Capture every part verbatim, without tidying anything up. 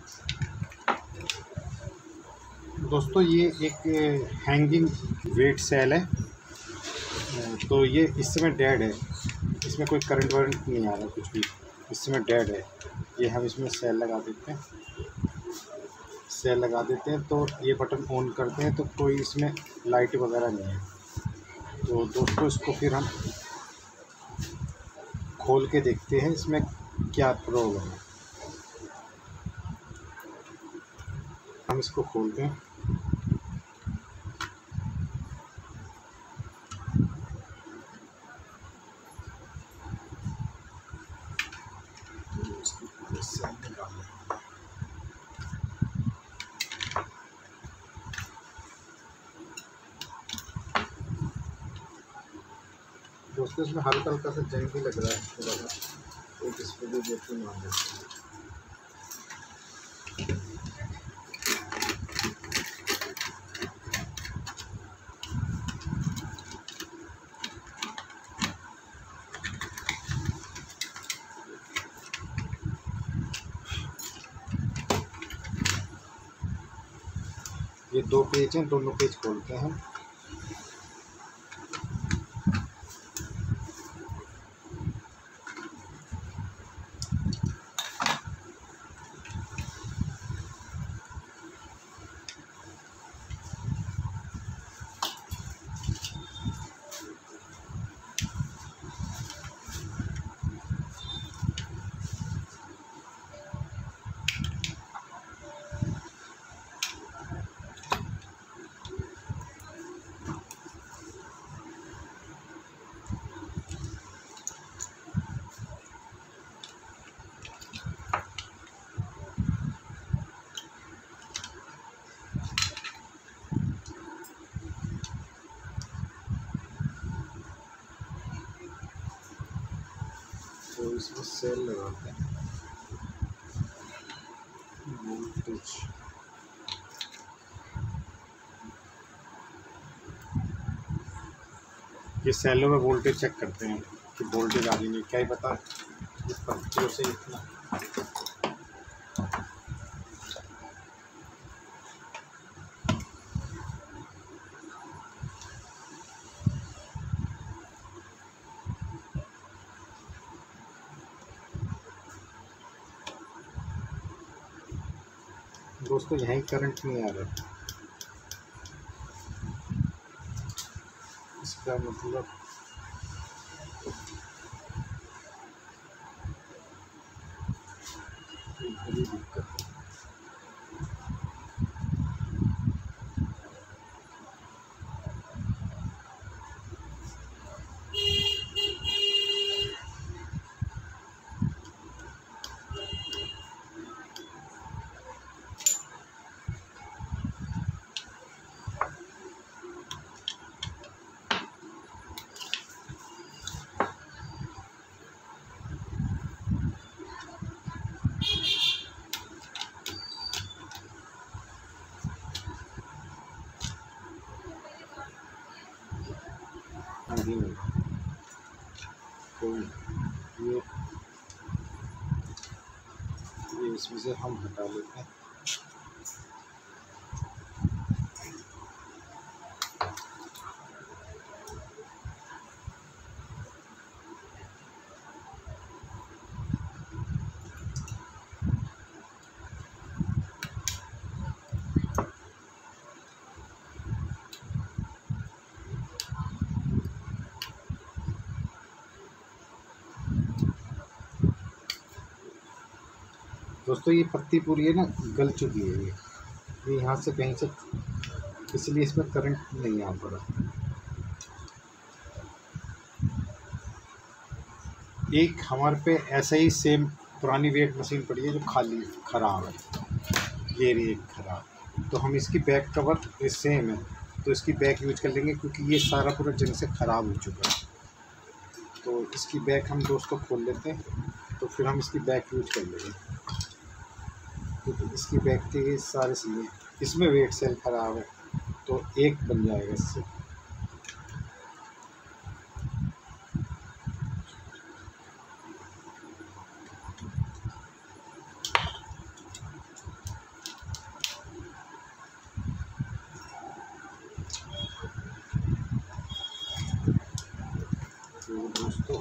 दोस्तों ये एक हैंगिंग वेट सेल है, तो ये इस समय डेड है, इसमें कोई करंट वरंट नहीं आ रहा कुछ भी, इस समय डेड है। ये हम इसमें सेल लगा देते हैं, सेल लगा देते हैं तो ये बटन ऑन करते हैं तो कोई इसमें लाइट वगैरह नहीं है। तो दोस्तों इसको फिर हम खोल के देखते हैं इसमें क्या प्रॉब्लम है। हम इसको खोलते हैं, दोस्तों इसमें हल्का हल्का सा जंग भी लग रहा है थोड़ा सा, तो इस पर भी देखते मान लेते हैं। ये दो पेज हैं, दोनों पेज खोलते हैं हम। तो इसमें सेल लगाते हैं, वोल्टेज ये सेलों में वोल्टेज चेक करते हैं कि वोल्टेज आ रही नहीं, क्या ही पता इस पंक्तियों से इतना। दोस्तों यहीं करंट नहीं आ रहा, इसका मतलब बड़ी दिक्कत है। नहीं तो ये ये इसमें से हम हटा लेते हैं। दोस्तों ये पत्ती पूरी है ना गल चुकी है, ये ये यहाँ से कहीं से, इसलिए इसमें करंट नहीं आ पा रहा। एक हमारे पे ऐसा ही सेम पुरानी वेट मशीन पड़ी है जो खाली ख़राब है, ये रही एक ख़राब। तो हम इसकी बैक कवर सेम है तो इसकी बैक यूज कर लेंगे क्योंकि ये सारा पूरा जंग से ख़राब हो चुका है। तो इसकी बैक हम दोस्तों खोल लेते हैं, तो फिर हम इसकी बैक यूज कर लेंगे क्योंकि इसकी बैक के ये सारे सही है। इसमें वेट सेल ख़राब है तो एक बन जाएगा इससे। दोस्तों,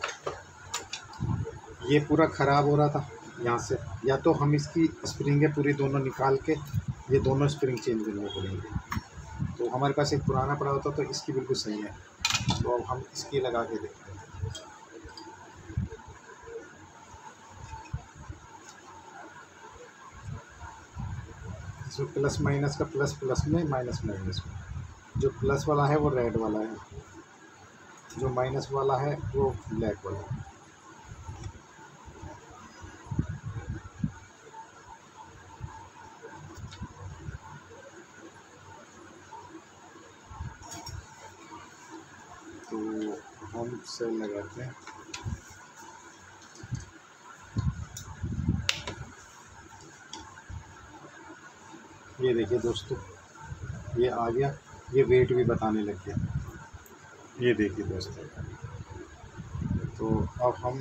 ये पूरा ख़राब हो रहा था यहाँ से, या तो हम इसकी स्प्रिंगें पूरी दोनों निकाल के ये दोनों स्प्रिंग चेंज करने पड़ेंगे। तो हमारे पास एक पुराना पड़ा होता तो इसकी बिल्कुल सही है। तो अब हम इसकी लगा के देखते हैं। इसमें प्लस माइनस का प्लस प्लस में, माइनस माइनस में, जो प्लस वाला है वो रेड वाला है, जो माइनस वाला है वो ब्लैक वाला है। तो हम सेल लगाते हैं। ये देखिए दोस्तों, ये आ गया, ये वेट भी बताने लग गया। ये देखिए दोस्तों, तो अब हम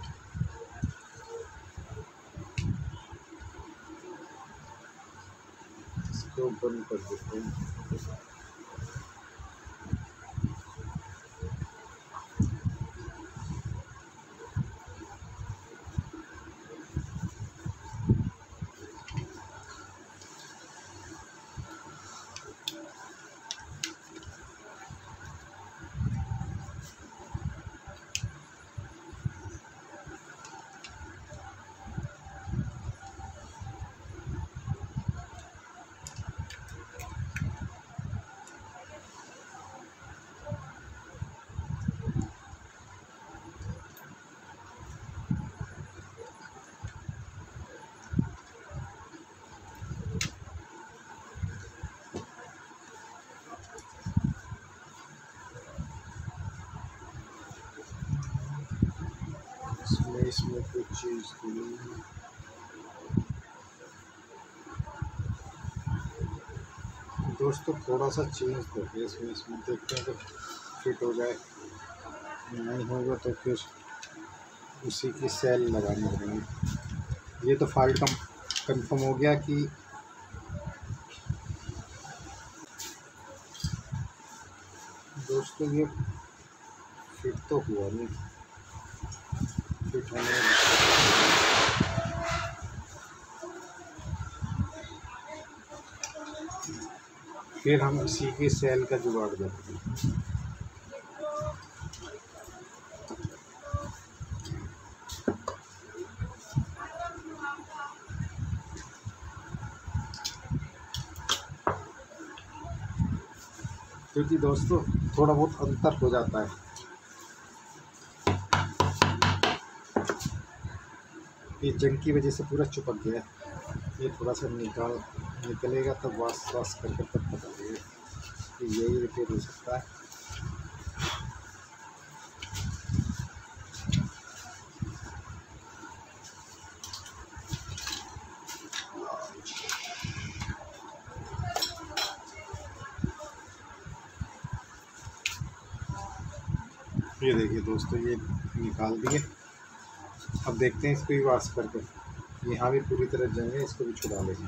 इसको बंद कर देते हैं। इसमें इसमें कुछ चीज़ दोस्तों, थोड़ा सा चेंज करके इसमें इसमें देखते हैं, अगर फिट हो जाए, नहीं होगा तो फिर उसी की सेल लगानी पड़ेगी। ये तो फॉल्ट कम कंफर्म हो गया कि दोस्तों ये फिट तो हुआ नहीं, फिट होने फिर हम इसी की सेल का जुगाड़ करते हैं। क्योंकि दोस्तों थोड़ा बहुत अंतर हो जाता है। ये जंग की वजह से पूरा चिपक गया है। ये थोड़ा सा निकाल निकलेगा तब वाश वाश करके तब पता लगेगा कि यही रिपेयर हो सकता है। ये देखिए दोस्तों, ये निकाल दिए। अब देखते हैं इसको भी वाश करके, यहाँ भी पूरी तरह जंग है, इसको भी छुड़ा लेंगे।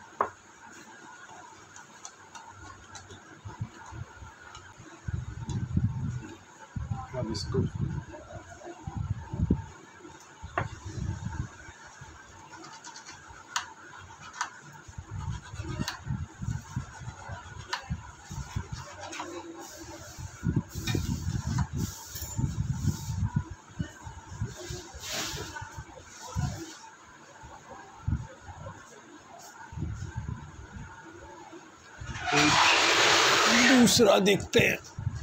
अब इसको दूसरा देखते हैं।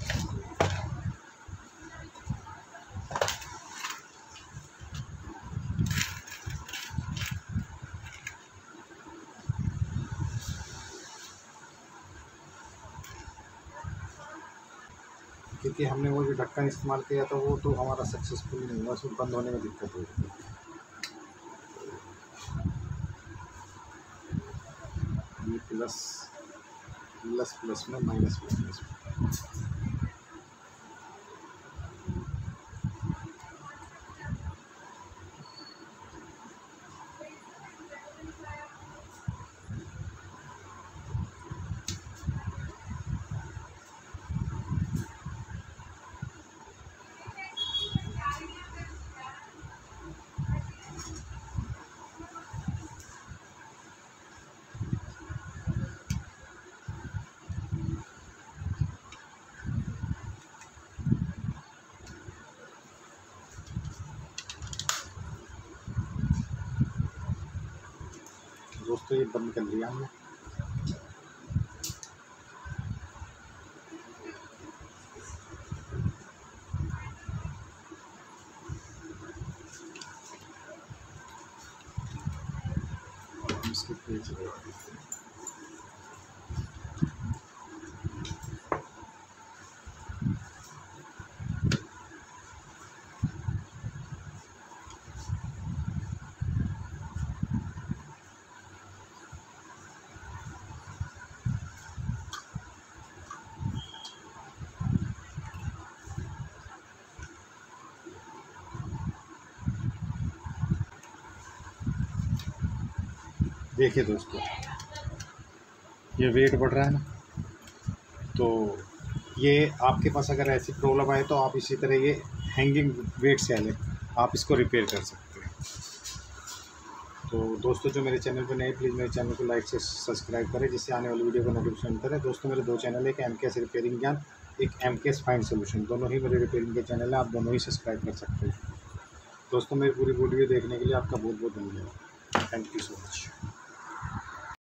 क्योंकि हमने वो जो ढक्कन इस्तेमाल किया था वो तो हमारा सक्सेसफुल नहीं हुआ, उसमें बंद होने में दिक्कत हुई। ये प्लस प्लस प्लस में, माइनस माइनस में। दोस्तों ये बंद कर लिया हमने। इसके पेज देखिए दोस्तों, ये वेट बढ़ रहा है ना, तो ये आपके पास अगर ऐसी प्रॉब्लम आए तो आप इसी तरह ये हैंगिंग वेट सेल है, आप इसको रिपेयर कर सकते हैं। तो दोस्तों जो मेरे चैनल पर नए, प्लीज़ मेरे चैनल को लाइक से सब्सक्राइब करें, जिससे आने वाली वीडियो को नोटिफिकेशन मिलता है। दोस्तों मेरे दो चैनल है, एक एम के एस रिपेयरिंग ज्ञान, एक एम के एस फाइंड सोल्यूशन, दोनों ही मेरे रिपेयरिंग के चैनल है, आप दोनों ही सब्सक्राइब कर सकते हैं। दोस्तों मेरी पूरी वीडियो देखने के लिए आपका बहुत बहुत धन्यवाद। Thank you so much.